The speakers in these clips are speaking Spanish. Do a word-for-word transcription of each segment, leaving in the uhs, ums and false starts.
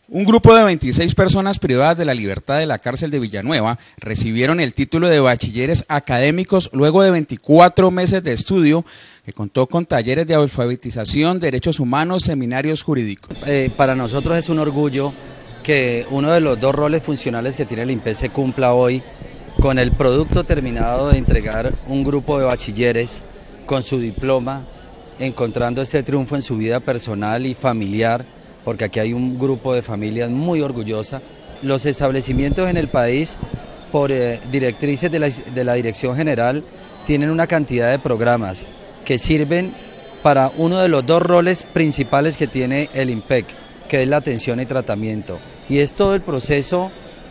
Un grupo de veintiséis personas privadas de la libertad de la cárcel de Villanueva recibieron el título de bachilleres académicos luego de veinticuatro meses de estudio que contó con talleres de alfabetización, derechos humanos, seminarios jurídicos. Eh, para nosotros es un orgullo que uno de los dos roles funcionales que tiene el INPEC se cumpla hoy con el producto terminado de entregar un grupo de bachilleres con su diploma, encontrando este triunfo en su vida personal y familiar, porque aquí hay un grupo de familias muy orgullosa. Los establecimientos en el país, por eh, directrices de la, de la Dirección General, tienen una cantidad de programas que sirven para uno de los dos roles principales que tiene el INPEC, que es la atención y tratamiento. Y es todo el proceso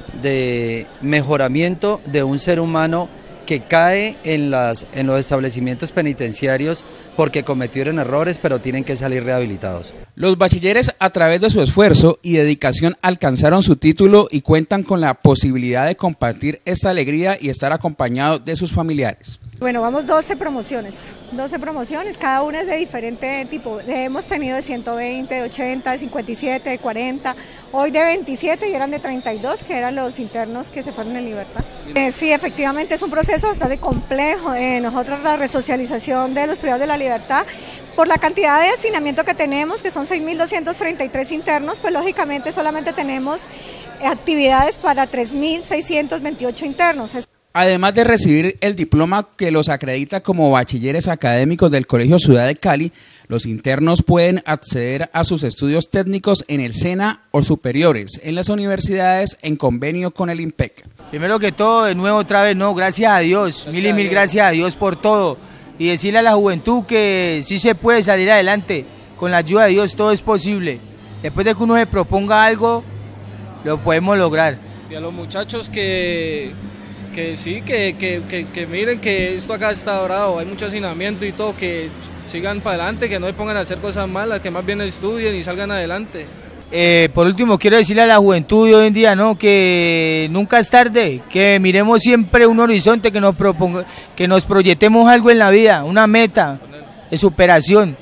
de mejoramiento de un ser humano que cae en, las, en los establecimientos penitenciarios porque cometieron errores, pero tienen que salir rehabilitados. Los bachilleres, a través de su esfuerzo y dedicación, alcanzaron su título y cuentan con la posibilidad de compartir esta alegría y estar acompañados de sus familiares. Bueno, vamos doce promociones, doce promociones, cada una es de diferente tipo. Hemos tenido de ciento veinte, de ochenta, de cincuenta y siete, de cuarenta, hoy de veintisiete y eran de treinta y dos, que eran los internos que se fueron en libertad. Eh, sí, efectivamente es un proceso bastante complejo. Eh, nosotros la resocialización de los privados de la libertad, por la cantidad de hacinamiento que tenemos, que son seis mil doscientos treinta y tres internos, pues lógicamente solamente tenemos actividades para tres mil seiscientos veintiocho internos. Además de recibir el diploma que los acredita como bachilleres académicos del Colegio Ciudad de Cali, los internos pueden acceder a sus estudios técnicos en el SENA o superiores en las universidades en convenio con el INPEC. Primero que todo, de nuevo otra vez, no, gracias a Dios, gracias mil y mil gracias a Dios por todo. Y decirle a la juventud que sí se puede salir adelante, con la ayuda de Dios todo es posible. Después de que uno se proponga algo, lo podemos lograr. Y a los muchachos que... que sí, que, que, que, que miren que esto acá está bravo, hay mucho hacinamiento y todo, que sigan para adelante, que no se pongan a hacer cosas malas, que más bien estudien y salgan adelante. Eh, por último, quiero decirle a la juventud de hoy en día, ¿no?, que nunca es tarde, que miremos siempre un horizonte, que nos proponga, que nos proyectemos algo en la vida, una meta de superación.